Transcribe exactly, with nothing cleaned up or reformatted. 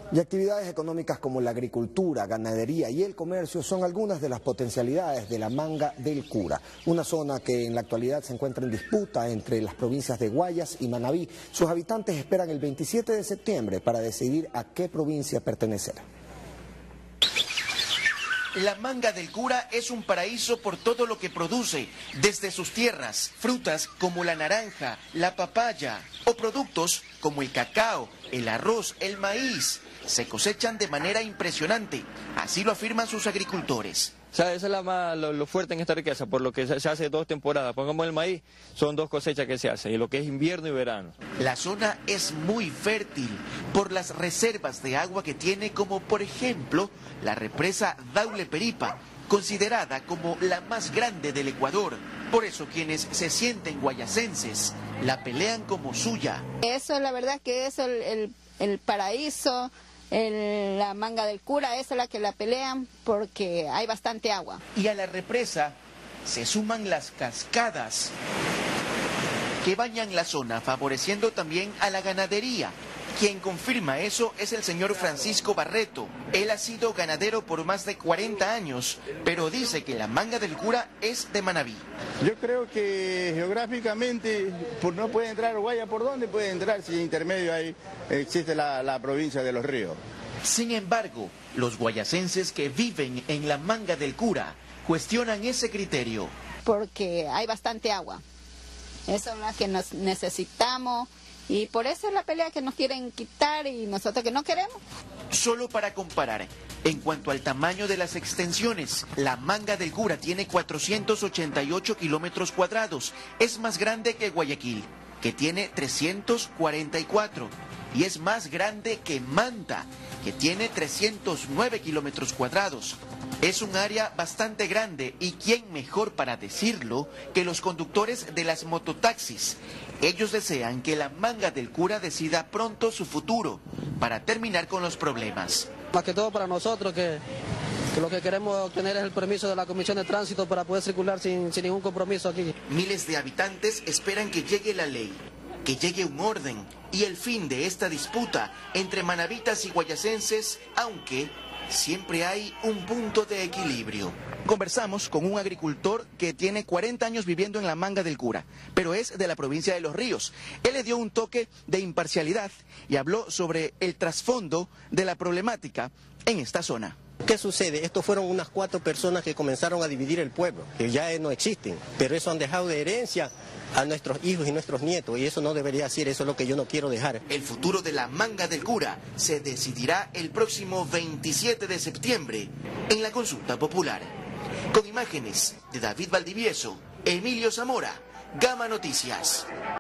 Y actividades económicas como la agricultura, ganadería y el comercio son algunas de las potencialidades de la Manga del Cura, una zona que en la actualidad se encuentra en disputa entre las provincias de Guayas y Manabí. Sus habitantes esperan el veintisiete de septiembre para decidir a qué provincia pertenecer. La Manga del Cura es un paraíso por todo lo que produce, desde sus tierras, frutas como la naranja, la papaya o productos como el cacao, el arroz, el maíz. Se cosechan de manera impresionante, así lo afirman sus agricultores. O sea, esa es la más, lo, lo fuerte en esta riqueza, por lo que se, se hace dos temporadas. Pongamos el maíz, son dos cosechas que se hacen, y lo que es invierno y verano. La zona es muy fértil por las reservas de agua que tiene, como por ejemplo la represa Daule Peripa, considerada como la más grande del Ecuador. Por eso quienes se sienten guayasenses la pelean como suya. Eso, la verdad que es el, el, el paraíso. El, la Manga del Cura, esa es la que la pelean porque hay bastante agua. Y a la represa se suman las cascadas que bañan la zona, favoreciendo también a la ganadería. Quien confirma eso es el señor Francisco Barreto. Él ha sido ganadero por más de cuarenta años, pero dice que la Manga del Cura es de Manabí. Yo creo que geográficamente pues no puede entrar Guaya. ¿Por dónde puede entrar si intermedio ahí existe la, la provincia de Los Ríos? Sin embargo, los guayasenses que viven en la Manga del Cura cuestionan ese criterio. Porque hay bastante agua. Eso es lo que nos necesitamos. Y por eso es la pelea que nos quieren quitar y nosotros que no queremos. Solo para comparar, en cuanto al tamaño de las extensiones, la Manga del Cura tiene cuatrocientos ochenta y ocho kilómetros cuadrados. Es más grande que Guayaquil, que tiene trescientos cuarenta y cuatro. Y es más grande que Manta, que tiene trescientos nueve kilómetros cuadrados. Es un área bastante grande y quién mejor para decirlo que los conductores de las mototaxis. Ellos desean que la Manga del Cura decida pronto su futuro para terminar con los problemas. Más que todo para nosotros que, que lo que queremos obtener es el permiso de la Comisión de Tránsito para poder circular sin, sin ningún compromiso aquí. Miles de habitantes esperan que llegue la ley, que llegue un orden y el fin de esta disputa entre manabitas y guayasenses, aunque siempre hay un punto de equilibrio. Conversamos con un agricultor que tiene cuarenta años viviendo en la Manga del Cura, pero es de la provincia de Los Ríos. Él le dio un toque de imparcialidad y habló sobre el trasfondo de la problemática en esta zona. ¿Qué sucede? Estos fueron unas cuatro personas que comenzaron a dividir el pueblo, que ya no existen, pero eso han dejado de herencia a nuestros hijos y nuestros nietos, y eso no debería ser, eso es lo que yo no quiero dejar. El futuro de la Manga del Cura se decidirá el próximo veintisiete de septiembre en la consulta popular. Con imágenes de David Valdivieso, Emilio Zamora, Gama Noticias.